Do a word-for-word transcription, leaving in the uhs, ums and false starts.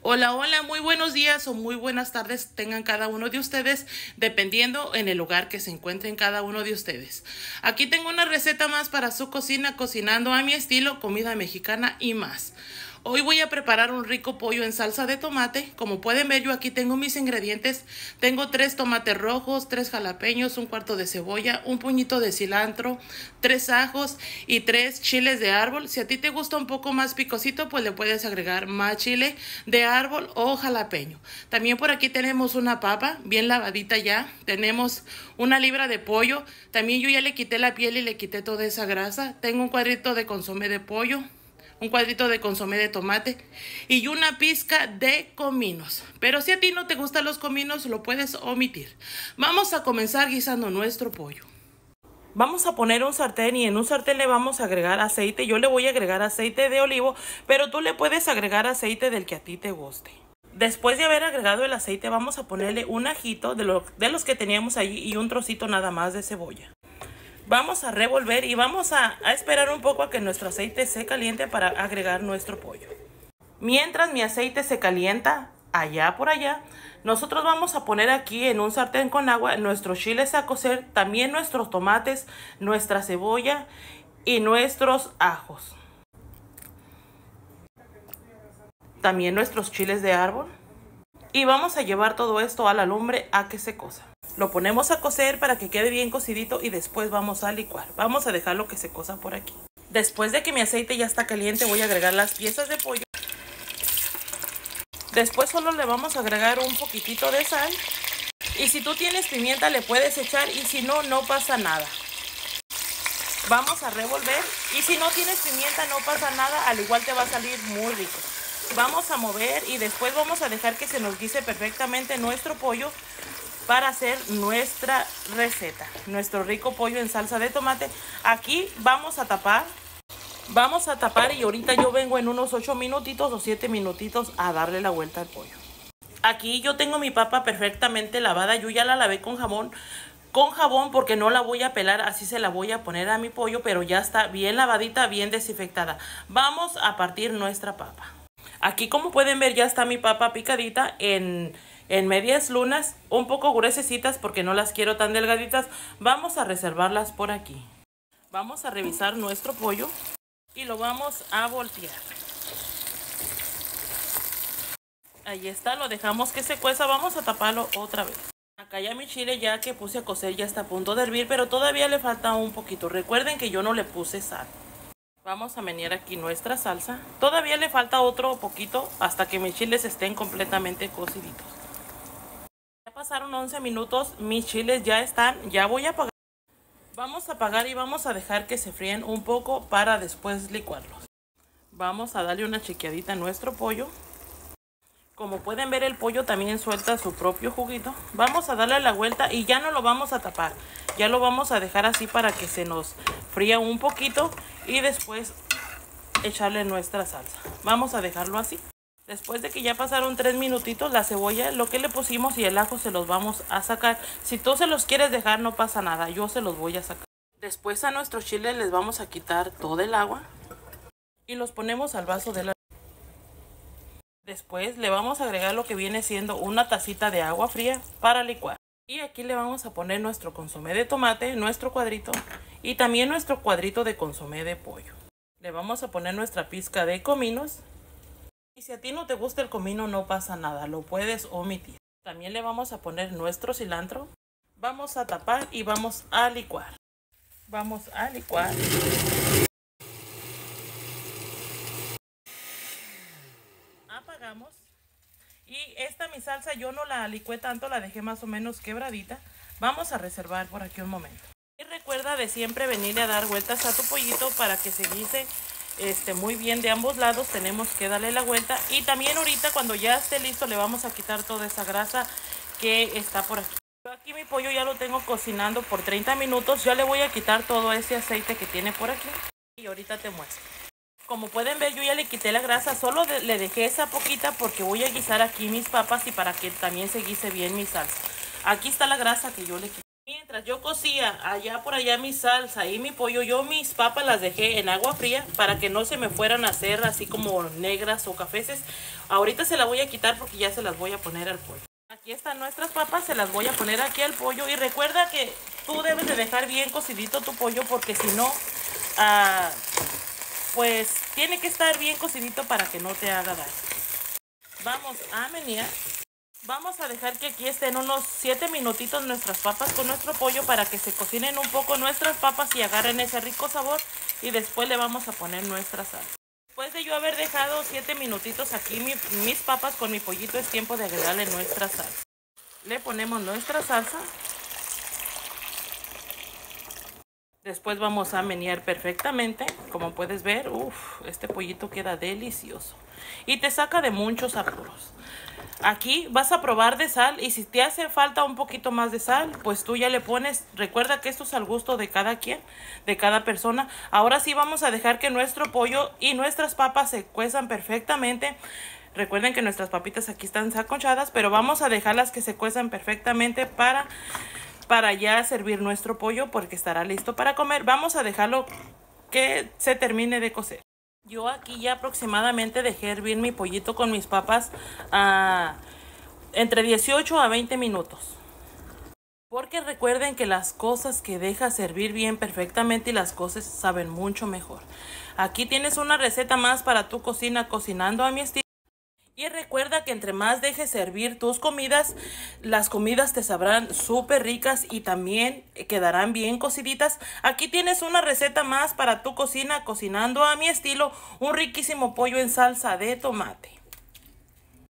Hola, hola, muy buenos días o muy buenas tardes tengan cada uno de ustedes, dependiendo en el lugar que se encuentren cada uno de ustedes. Aquí tengo una receta más para su cocina, cocinando a mi estilo, comida mexicana y más. Hoy voy a preparar un rico pollo en salsa de tomate. Como pueden ver, yo aquí tengo mis ingredientes. Tengo tres tomates rojos, tres jalapeños, un cuarto de cebolla, un puñito de cilantro, tres ajos y tres chiles de árbol. Si a ti te gusta un poco más picosito, pues le puedes agregar más chile de árbol o jalapeño. También por aquí tenemos una papa bien lavadita ya. Tenemos una libra de pollo. También yo ya le quité la piel y le quité toda esa grasa. Tengo un cuadrito de consomé de pollo, un cuadrito de consomé de tomate y una pizca de cominos. Pero si a ti no te gustan los cominos, lo puedes omitir. Vamos a comenzar guisando nuestro pollo. Vamos a poner un sartén y en un sartén le vamos a agregar aceite. Yo le voy a agregar aceite de olivo, pero tú le puedes agregar aceite del que a ti te guste. Después de haber agregado el aceite, vamos a ponerle un ajito de, lo, de los que teníamos allí y un trocito nada más de cebolla. Vamos a revolver y vamos a, a esperar un poco a que nuestro aceite se caliente para agregar nuestro pollo. Mientras mi aceite se calienta allá por allá, nosotros vamos a poner aquí en un sartén con agua nuestros chiles a cocer, también nuestros tomates, nuestra cebolla y nuestros ajos. También nuestros chiles de árbol. Y vamos a llevar todo esto a la lumbre a que se cosa. Lo ponemos a cocer para que quede bien cocidito y después vamos a licuar. Vamos a dejarlo que se cosa por aquí. Después de que mi aceite ya está caliente, voy a agregar las piezas de pollo. Después solo le vamos a agregar un poquitito de sal. Y si tú tienes pimienta le puedes echar y si no, no pasa nada. Vamos a revolver y si no tienes pimienta no pasa nada, al igual te va a salir muy rico. Vamos a mover y después vamos a dejar que se nos guise perfectamente nuestro pollo para hacer nuestra receta, nuestro rico pollo en salsa de tomate. Aquí vamos a tapar, vamos a tapar y ahorita yo vengo en unos ocho minutitos o siete minutitos a darle la vuelta al pollo. Aquí yo tengo mi papa perfectamente lavada, yo ya la lavé con jabón, con jabón porque no la voy a pelar, así se la voy a poner a mi pollo, pero ya está bien lavadita, bien desinfectada. Vamos a partir nuestra papa. Aquí como pueden ver ya está mi papa picadita en, en medias lunas, un poco gruesecitas porque no las quiero tan delgaditas. Vamos a reservarlas por aquí. Vamos a revisar nuestro pollo y lo vamos a voltear. Ahí está, lo dejamos que se cueza, vamos a taparlo otra vez. Acá ya mi chile ya que puse a cocer ya está a punto de hervir, pero todavía le falta un poquito. Recuerden que yo no le puse sal. Vamos a menear aquí nuestra salsa. Todavía le falta otro poquito hasta que mis chiles estén completamente cociditos. Ya pasaron once minutos, mis chiles ya están, ya voy a apagar. Vamos a apagar y vamos a dejar que se fríen un poco para después licuarlos. Vamos a darle una chequeadita a nuestro pollo. Como pueden ver, el pollo también suelta su propio juguito. Vamos a darle la vuelta y ya no lo vamos a tapar. Ya lo vamos a dejar así para que se nos fría un poquito y después echarle nuestra salsa. Vamos a dejarlo así. Después de que ya pasaron tres minutitos, la cebolla, lo que le pusimos y el ajo se los vamos a sacar. Si tú se los quieres dejar no pasa nada, yo se los voy a sacar. Después a nuestros chiles les vamos a quitar todo el agua y los ponemos al vaso de la... Después le vamos a agregar lo que viene siendo una tacita de agua fría para licuar. Y aquí le vamos a poner nuestro consomé de tomate, nuestro cuadrito y también nuestro cuadrito de consomé de pollo. Le vamos a poner nuestra pizca de cominos. Y si a ti no te gusta el comino no pasa nada, lo puedes omitir. También le vamos a poner nuestro cilantro. Vamos a tapar y vamos a licuar. Vamos a licuar. Apagamos. Y esta mi salsa yo no la licué tanto, la dejé más o menos quebradita. Vamos a reservar por aquí un momento. Y recuerda de siempre venirle a dar vueltas a tu pollito para que se guise este, muy bien de ambos lados. Tenemos que darle la vuelta. Y también ahorita cuando ya esté listo le vamos a quitar toda esa grasa que está por aquí. Yo aquí mi pollo ya lo tengo cocinando por treinta minutos. Ya le voy a quitar todo ese aceite que tiene por aquí. Y ahorita te muestro. Como pueden ver, yo ya le quité la grasa, solo de, le dejé esa poquita porque voy a guisar aquí mis papas y para que también se guise bien mi salsa. Aquí está la grasa que yo le quité. Mientras yo cocía allá por allá mi salsa y mi pollo, yo mis papas las dejé en agua fría para que no se me fueran a hacer así como negras o cafeces. Ahorita se las voy a quitar porque ya se las voy a poner al pollo. Aquí están nuestras papas, se las voy a poner aquí al pollo. Y recuerda que tú debes de dejar bien cocidito tu pollo porque si no, ah, pues tiene que estar bien cocidito para que no te haga daño. Vamos a menear. Vamos a dejar que aquí estén unos siete minutitos nuestras papas con nuestro pollo para que se cocinen un poco nuestras papas y agarren ese rico sabor. Y después le vamos a poner nuestra sal. Después de yo haber dejado siete minutitos aquí mi, mis papas con mi pollito, es tiempo de agregarle nuestra salsa. Le ponemos nuestra salsa. Después vamos a menear perfectamente. Como puedes ver, uff, este pollito queda delicioso. Y te saca de muchos apuros. Aquí vas a probar de sal y si te hace falta un poquito más de sal, pues tú ya le pones. Recuerda que esto es al gusto de cada quien, de cada persona. Ahora sí vamos a dejar que nuestro pollo y nuestras papas se cuezan perfectamente. Recuerden que nuestras papitas aquí están sancochadas, pero vamos a dejarlas que se cuezan perfectamente para, para ya servir nuestro pollo porque estará listo para comer. Vamos a dejarlo que se termine de cocer. Yo aquí ya aproximadamente dejé hervir mi pollito con mis papas uh, entre dieciocho a veinte minutos. Porque recuerden que las cosas que dejas hervir bien perfectamente y las cosas saben mucho mejor. Aquí tienes una receta más para tu cocina, cocinando a mi estilo. Y recuerda que entre más dejes servir tus comidas, las comidas te sabrán súper ricas y también quedarán bien cociditas. Aquí tienes una receta más para tu cocina, cocinando a mi estilo, un riquísimo pollo en salsa de tomate.